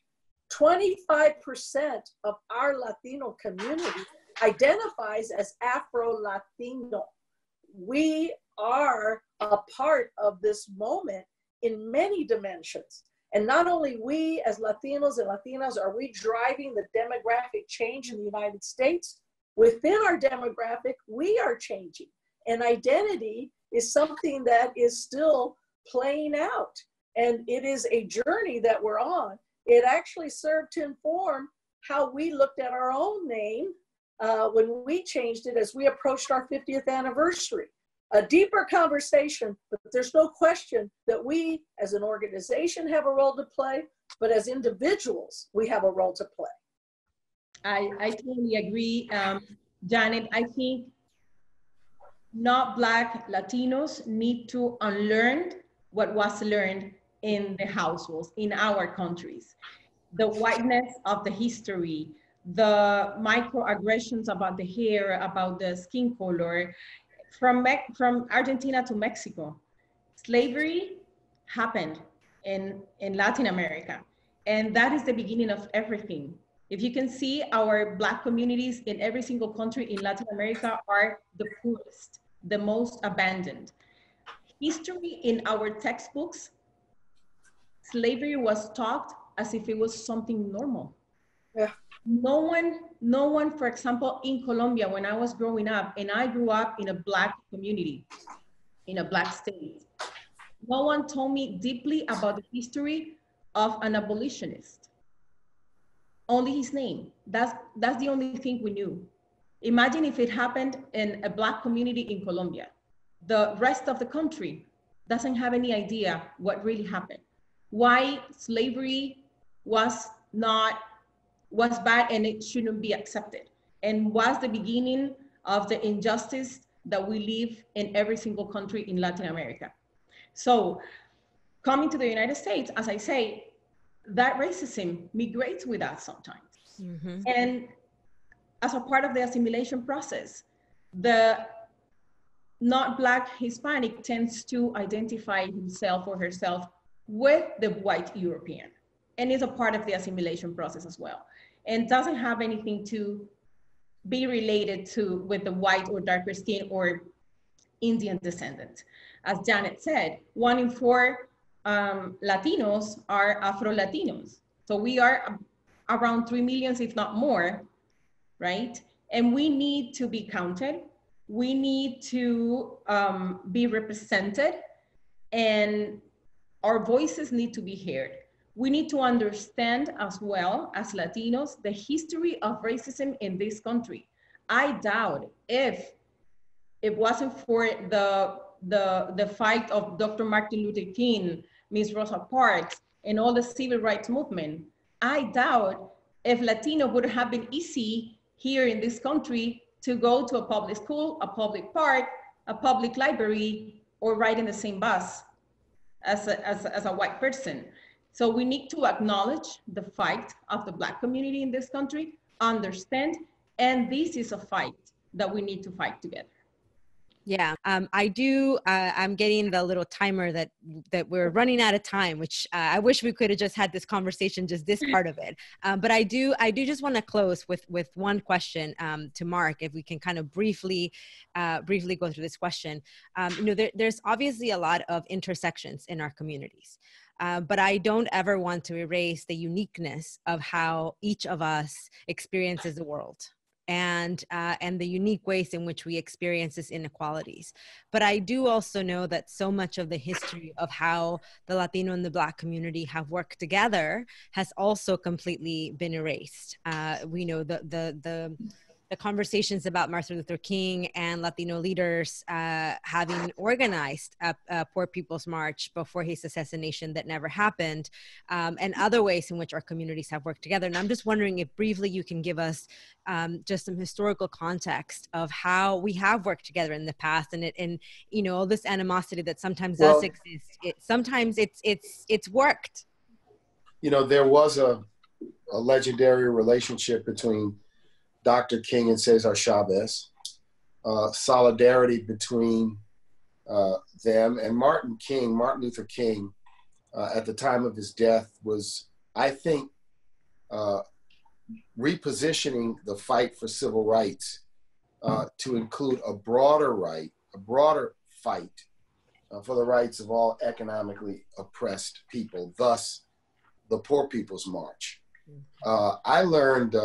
25% of our Latino community identifies as Afro-Latino. We are a part of this moment in many dimensions. And not only we as Latinos and Latinas are we driving the demographic change in the United States, within our demographic, we are changing. And identity is something that is still playing out. And it is a journey that we're on. It actually served to inform how we looked at our own name when we changed it as we approached our 50th anniversary. A deeper conversation, but there's no question that we as an organization have a role to play, but as individuals, we have a role to play. I totally agree, Janet. I think not Black Latinos need to unlearn what was learned in the households, in our countries. The whiteness of the history, the microaggressions about the hair, about the skin color, from Argentina to Mexico. Slavery happened in Latin America, and that is the beginning of everything. If you can see, our Black communities in every single country in Latin America are the poorest, the most abandoned. History in our textbooks, slavery was taught as if it was something normal. Yeah. No one, for example, in Colombia, when I was growing up, and I grew up in a Black community, in a Black state, no one told me deeply about the history of an abolitionist. Only his name. That's the only thing we knew. Imagine if it happened in a Black community in Colombia. The rest of the country doesn't have any idea what really happened. Why slavery was bad and it shouldn't be accepted, and was the beginning of the injustice that we live in every single country in Latin America. So coming to the United States, as I say, that racism migrates with us sometimes. Mm-hmm. And as a part of the assimilation process, the not Black Hispanic tends to identify himself or herself with the white European, and is a part of the assimilation process as well, and doesn't have anything to be related to with the white or darker skin or Indian descendant. As Janet said, 1 in 4 Latinos are Afro-Latinos. So we are around 3 million, if not more, right? And we need to be counted. We need to be represented, and our voices need to be heard. We need to understand as well as Latinos the history of racism in this country. I doubt if it wasn't for the fight of Dr. Martin Luther King, Ms. Rosa Parks, and all the civil rights movement, I doubt if Latino would have been easy here in this country to go to a public school, a public park, a public library, or ride in the same bus as a white person. So we need to acknowledge the fight of the Black community in this country, understand, and this is a fight that we need to fight together. Yeah, I'm getting the little timer that we're running out of time, which I wish we could have just had this conversation, just this part of it. But I do just want to close with one question to Marc, if we can kind of briefly go through this question. There's obviously a lot of intersections in our communities. But I don't ever want to erase the uniqueness of how each of us experiences the world, and the unique ways in which we experience these inequalities. But I do also know that so much of the history of how the Latino and the Black community have worked together has also completely been erased. We know the conversations about Martin Luther King and Latino leaders having organized a Poor People's March before his assassination that never happened, and other ways in which our communities have worked together. And I'm just wondering if briefly you can give us just some historical context of how we have worked together in the past, and all this animosity that sometimes does exist. Sometimes it's worked. There was a legendary relationship between Dr. King and Cesar Chavez, solidarity between them, and Martin Luther King, at the time of his death, was, I think, repositioning the fight for civil rights to include a broader fight for the rights of all economically oppressed people, thus the Poor People's March. I learned,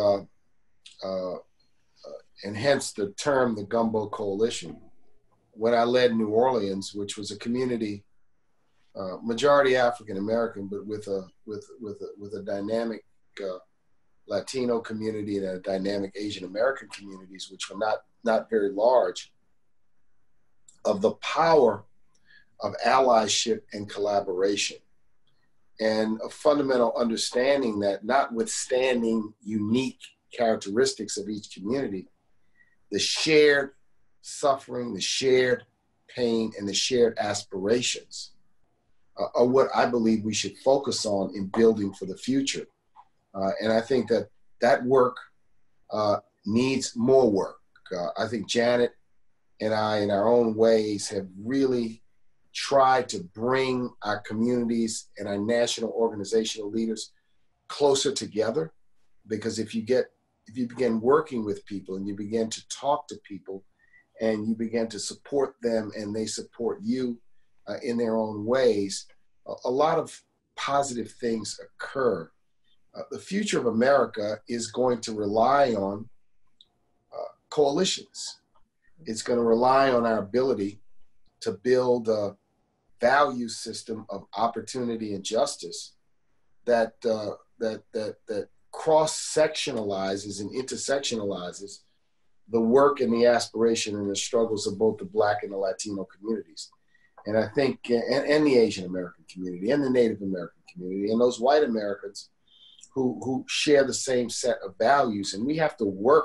and hence the term, the Gumbo Coalition, when I led New Orleans, which was a community, majority African American, but with a dynamic Latino community and a dynamic Asian American communities, which were not very large, of the power of allyship and collaboration, and a fundamental understanding that, notwithstanding unique characteristics of each community, the shared suffering, the shared pain, and the shared aspirations are what I believe we should focus on in building for the future. And I think that work needs more work. I think Janet and I, in our own ways, have really tried to bring our communities and our national organizational leaders closer together, because if you begin working with people and you begin to talk to people and you begin to support them and they support you in their own ways, a lot of positive things occur. The future of America is going to rely on coalitions. It's going to rely on our ability to build a value system of opportunity and justice that cross-sectionalizes and intersectionalizes the work and the aspiration and the struggles of both the Black and the Latino communities. And I think, and the Asian American community and the Native American community and those white Americans who share the same set of values. And we have to work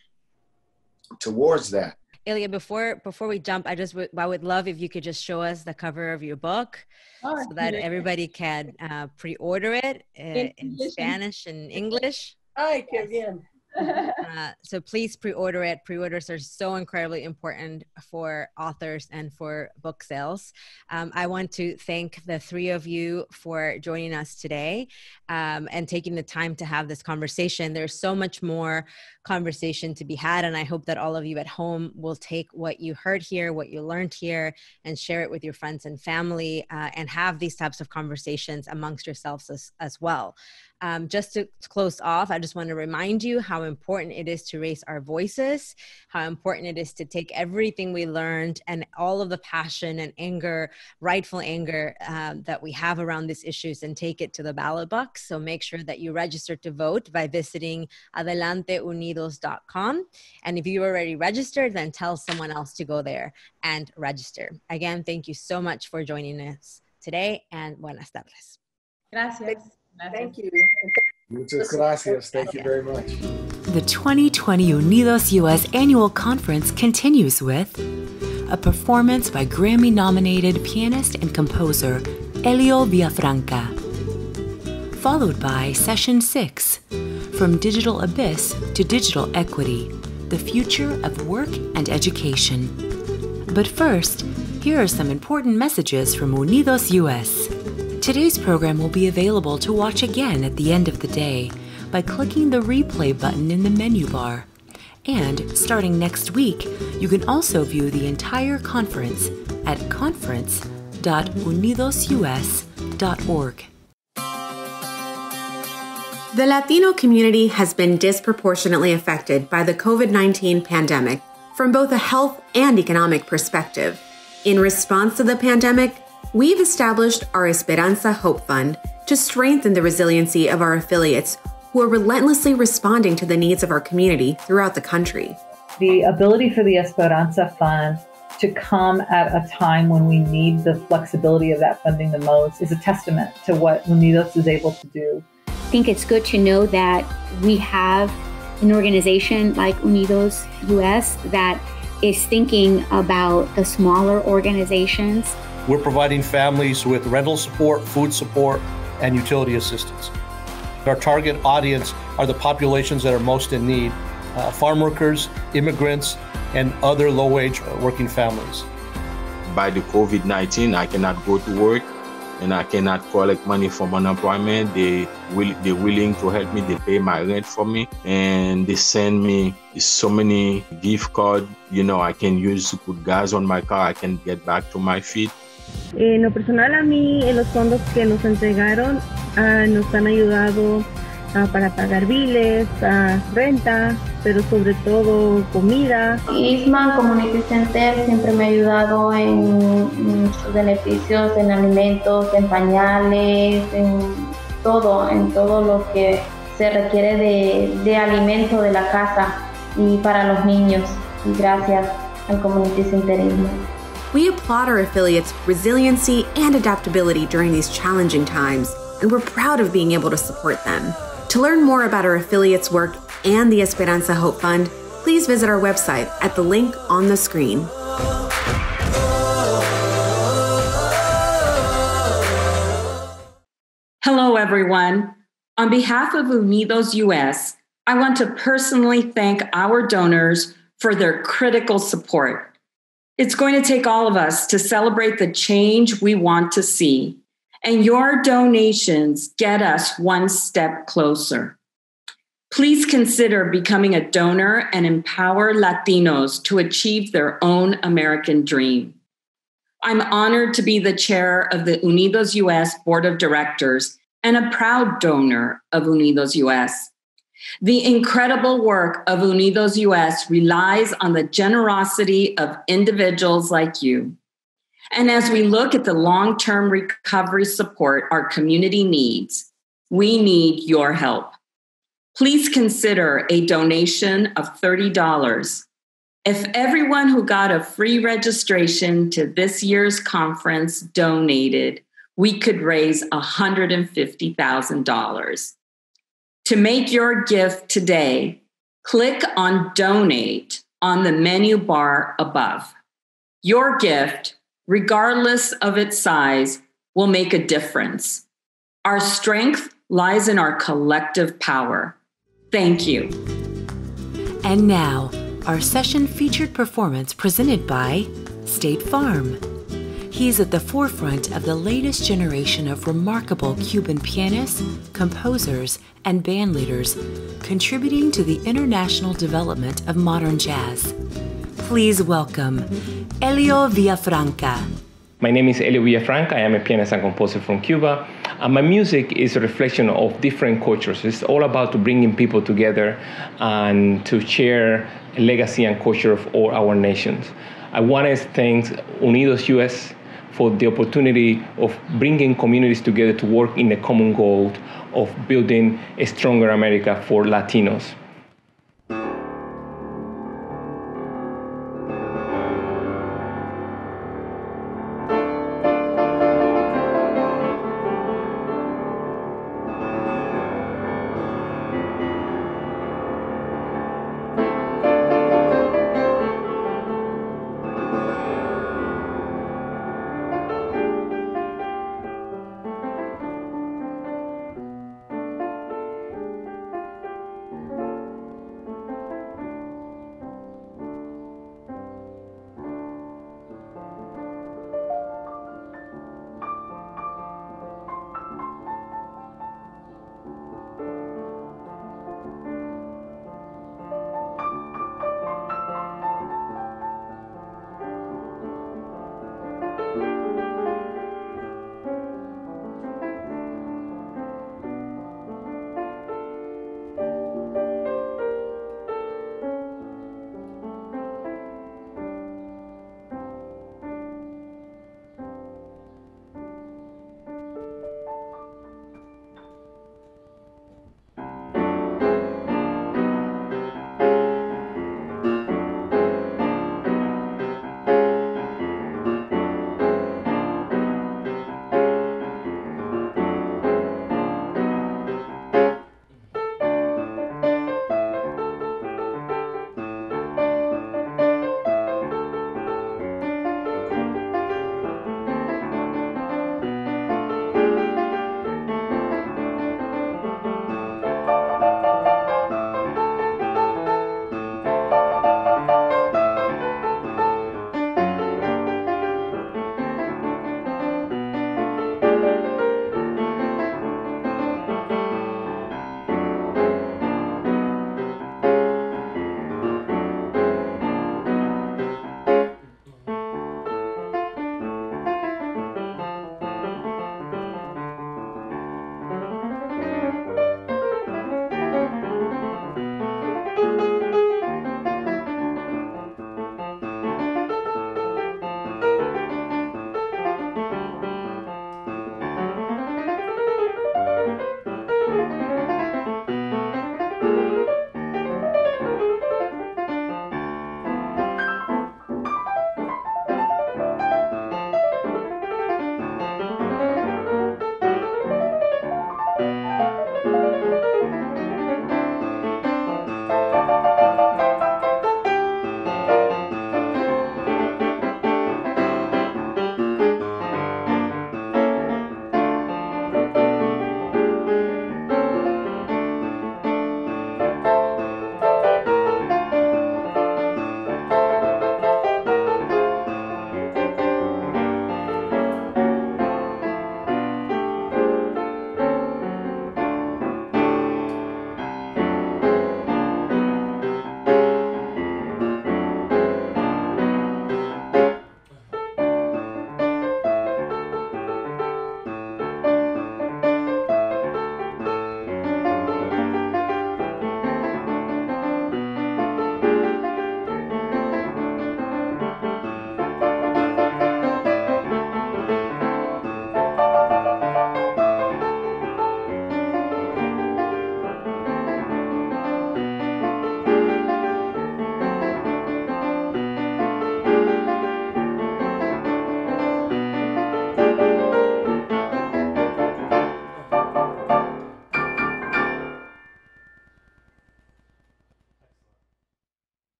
towards that. Ilia, before we jump, I would love if you could just show us the cover of your book so that everybody can pre-order it in Spanish and English. Ay, qué bien. So please pre-order it. Pre-orders are so incredibly important for authors and for book sales. I want to thank the three of you for joining us today and taking the time to have this conversation. There's so much more conversation to be had, and I hope that all of you at home will take what you heard here, what you learned here, and share it with your friends and family and have these types of conversations amongst yourselves as well. Just to close off, I just want to remind you how important it is to raise our voices, how important it is to take everything we learned and all of the passion and anger, rightful anger that we have around these issues and take it to the ballot box. So make sure that you register to vote by visiting adelanteunidos.com. And if you already registered, then tell someone else to go there and register. Again, thank you so much for joining us today, and buenas tardes. Gracias. Thank you. Muchas gracias. Thank you very much. The 2020 UnidosUS annual conference continues with a performance by Grammy-nominated pianist and composer Elio Villafranca, followed by Session 6, From Digital Abyss to Digital Equity, the Future of Work and Education. But first, here are some important messages from UnidosUS. Today's program will be available to watch again at the end of the day by clicking the replay button in the menu bar. And starting next week, you can also view the entire conference at conference.unidosus.org. The Latino community has been disproportionately affected by the COVID-19 pandemic from both a health and economic perspective. In response to the pandemic, we've established our Esperanza Hope Fund to strengthen the resiliency of our affiliates who are relentlessly responding to the needs of our community throughout the country. The ability for the Esperanza Fund to come at a time when we need the flexibility of that funding the most is a testament to what Unidos is able to do. I think it's good to know that we have an organization like UnidosUS that is thinking about the smaller organizations. We're providing families with rental support, food support, and utility assistance. Our target audience are the populations that are most in need, farm workers, immigrants, and other low-wage working families. By the COVID-19, I cannot go to work and I cannot collect money from unemployment. They're willing to help me. They pay my rent for me, and they send me so many gift cards. I can use to put gas on my car. I can get back to my feet. En lo personal, a mí, en los fondos que nos entregaron, nos han ayudado para pagar biles, renta, pero sobre todo comida. Eastman Community Center siempre me ha ayudado en sus beneficios, en alimentos, en pañales, en todo lo que se requiere de alimento de la casa y para los niños. Y gracias al Community Center Eastman. We applaud our affiliates' resiliency and adaptability during these challenging times, and we're proud of being able to support them. To learn more about our affiliates' work and the Esperanza Hope Fund, please visit our website at the link on the screen. Hello, everyone. On behalf of UnidosUS, I want to personally thank our donors for their critical support. It's going to take all of us to celebrate the change we want to see, and your donations get us one step closer. Please consider becoming a donor and empower Latinos to achieve their own American dream. I'm honored to be the chair of the UnidosUS Board of Directors and a proud donor of UnidosUS. The incredible work of UnidosUS relies on the generosity of individuals like you. And as we look at the long-term recovery support our community needs, we need your help. Please consider a donation of $30. If everyone who got a free registration to this year's conference donated, we could raise $150,000. To make your gift today, click on Donate on the menu bar above. Your gift, regardless of its size, will make a difference. Our strength lies in our collective power. Thank you. And now, our session featured performance presented by State Farm. He's at the forefront of the latest generation of remarkable Cuban pianists, composers, and band leaders, contributing to the international development of modern jazz. Please welcome Ilia Villafranca. My name is Ilia Villafranca. I am a pianist and composer from Cuba. And my music is a reflection of different cultures. It's all about bringing people together and to share a legacy and culture of all our nations. I want to thank UnidosUS for the opportunity of bringing communities together to work in a common goal of building a stronger America for Latinos.